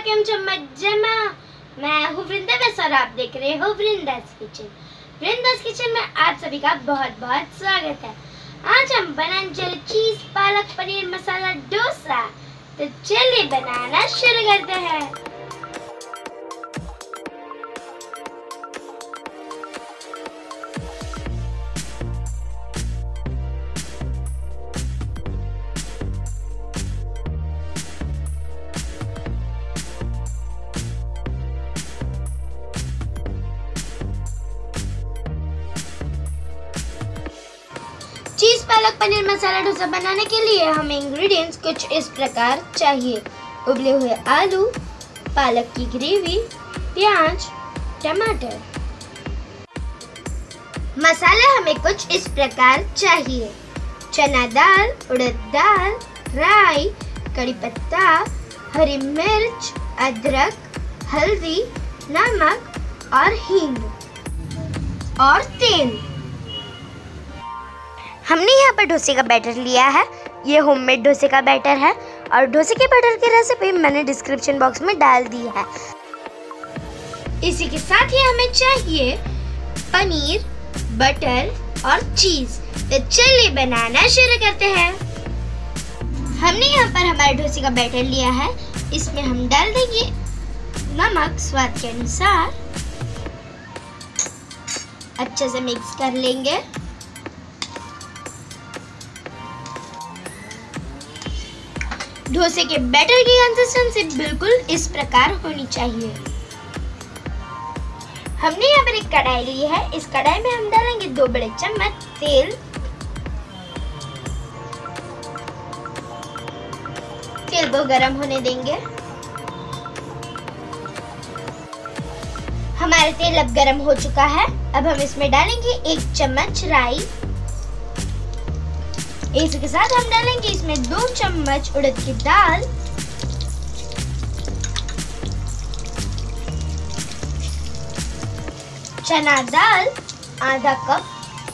केम छो मज्जामा। मैं हूँ वृंदा व्यास और आप देख रहे हो वृंदास किचन। वृंदास किचन में आप सभी का बहुत बहुत स्वागत है। आज हम बनाने चले चीज पालक पनीर मसाला डोसा। तो चलिए बनाना शुरू करते हैं। चीज पालक पनीर मसाला डोसा बनाने के लिए हमें इंग्रेडिएंट्स कुछ इस प्रकार चाहिए। उबले हुए आलू, पालक की ग्रेवी, प्याज, टमाटर। मसाला हमें कुछ इस प्रकार चाहिए। चना दाल, उड़द दाल, राई, कड़ी पत्ता, हरी मिर्च, अदरक, हल्दी, नमक और हींग और तेल। हमने यहाँ पर डोसे का बैटर लिया है। ये होममेड डोसे का बैटर है और डोसे के बैटर की रेसिपी मैंने डिस्क्रिप्शन बॉक्स में डाल दी है। इसी के साथ ही हमें चाहिए पनीर, बटर और चीज। तो चलिए बनाना शुरू करते हैं। हमने यहाँ पर हमारे डोसे का बैटर लिया है। इसमें हम डाल देंगे नमक स्वाद के अनुसार। अच्छे से मिक्स कर लेंगे। डोसे के बैटर की कंसिस्टेंसी बिल्कुल इस प्रकार होनी चाहिए। हमने यहाँ पर एक कढ़ाई ली है। इस कढ़ाई में हम डालेंगे 2 बड़े चम्मच तेल। तेल को गरम होने देंगे। हमारा तेल अब गरम हो चुका है। अब हम इसमें डालेंगे 1 चम्मच राई। इसके साथ हम डालेंगे इसमें 2 चम्मच उड़द की दाल, चना दाल आधा कप।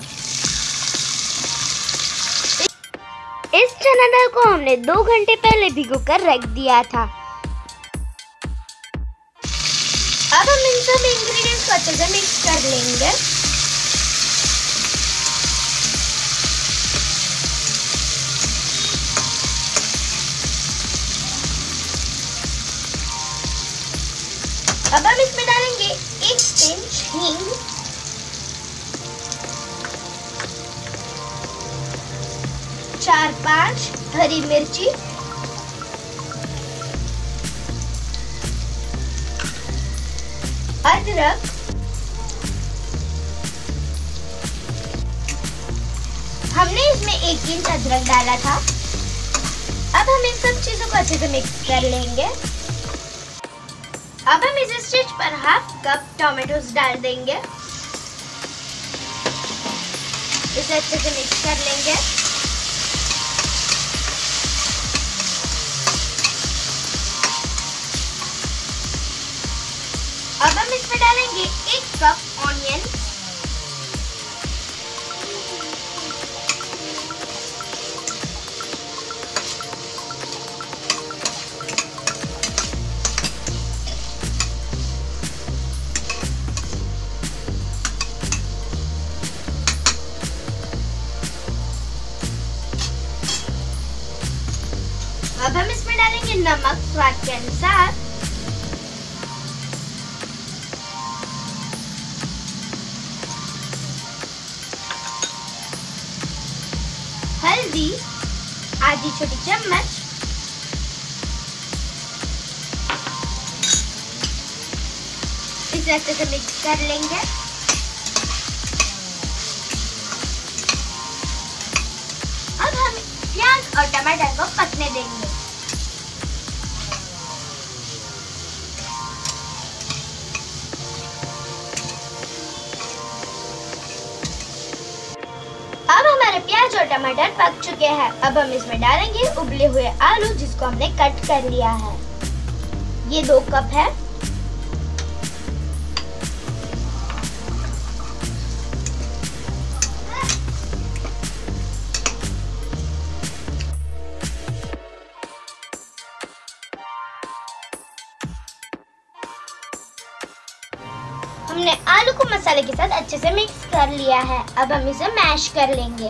इस चना दाल को हमने 2 घंटे पहले भिगोकर रख दिया था। अब हम इन सब इंग्रेडिएंट्स को अच्छे से मिक्स कर लेंगे। अब हम इसमें डालेंगे 1 पिंच हींग, चार 5 हरी मिर्ची, अदरक, हमने इसमें 1 इंच अदरक डाला था। अब हम इन सब चीजों को अच्छे से मिक्स कर लेंगे। अब हम इस स्टेज पर हाफ कप टोमेटोस डाल देंगे। इसे अच्छे से मिक्स कर लेंगे। अब हम इसमें डालेंगे 1 कप ऑनियन, अब हम इसमें डालेंगे नमक स्वाद के अनुसार, हल्दी आधी छोटी चम्मच, इसे अच्छे से मिक्स कर लेंगे। अब हम प्याज और टमाटर को पकने देंगे। अब हमारे प्याज और टमाटर पक चुके हैं। अब हम इसमें डालेंगे उबले हुए आलू जिसको हमने कट कर लिया है। ये 2 कप है। हमने आलू को मसाले के साथ अच्छे से मिक्स कर लिया है। अब हम इसे मैश कर लेंगे।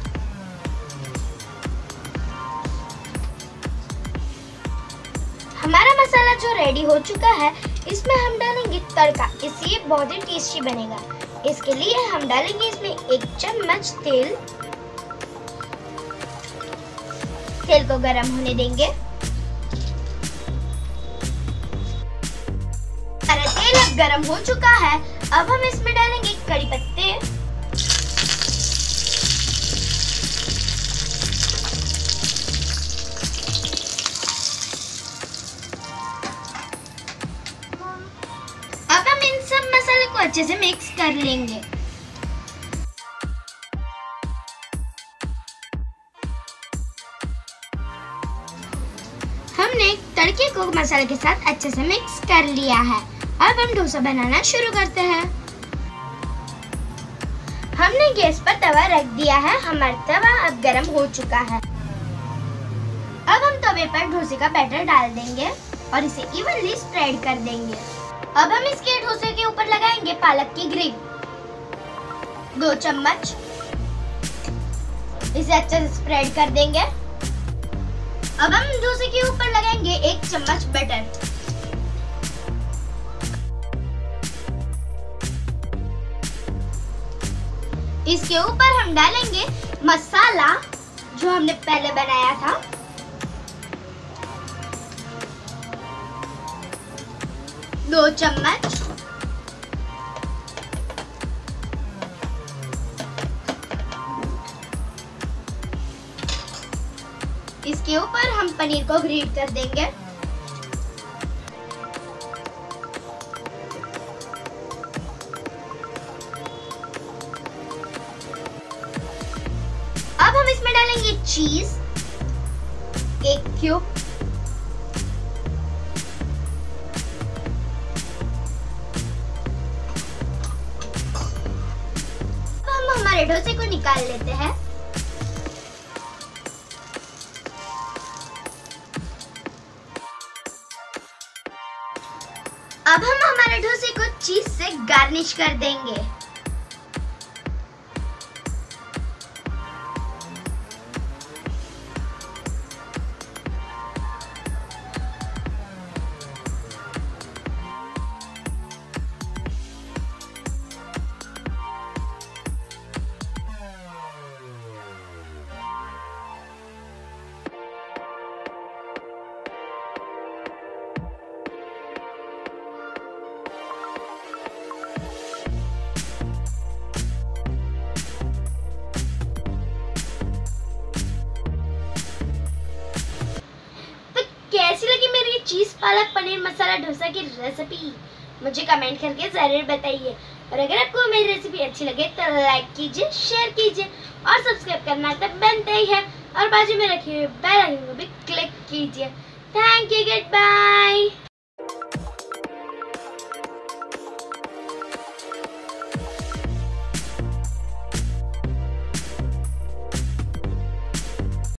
हमारा मसाला जो रेडी हो चुका है, इसमें हम डालेंगे तड़का। इससे ये बहुत ही टेस्टी बनेगा। इसके लिए हम डालेंगे इसमें 1 चम्मच तेल। तेल को गरम होने देंगे। हमारा तेल अब गरम हो चुका है। अब हम इसमें डालेंगे कड़ी पत्ते, अब हम इन सब मसाले को अच्छे से मिक्स कर लेंगे। हमने तड़के को मसाले के साथ अच्छे से मिक्स कर लिया है। अब हम डोसा बनाना शुरू करते हैं। हमने गैस पर तवा रख दिया है। हमारा तवा अब गरम हो चुका है। अब हम तवे पर डोसे का बैटर डाल देंगे और इसे इवनली स्प्रेड कर देंगे। अब हम इसके डोसे के ऊपर लगाएंगे पालक की ग्रेवी, 2 चम्मच। इसे अच्छे से स्प्रेड कर देंगे। अब हम डोसे के ऊपर लगाएंगे 1 चम्मच बटर। इसके ऊपर हम डालेंगे मसाला जो हमने पहले बनाया था। दो चम्मच। इसके ऊपर हम पनीर को ग्रेट कर देंगे। अब हम इसमें डालेंगे चीज, 1 क्यूब। अब हम हमारे डोसे को निकाल लेते हैं। अब हम हमारे डोसे को चीज से गार्निश कर देंगे। कैसी लगी मेरी चीज पालक पनीर मसाला डोसा की रेसिपी, मुझे कमेंट करके जरूर बताइए। और अगर आपको मेरी रेसिपी अच्छी लगे तो लाइक कीजिए, शेयर कीजिए और सब्सक्राइब करना तो बनता ही है। और बाजू में रखी हुई बेल आइकन को भी क्लिक कीजिए। Thank you, good bye.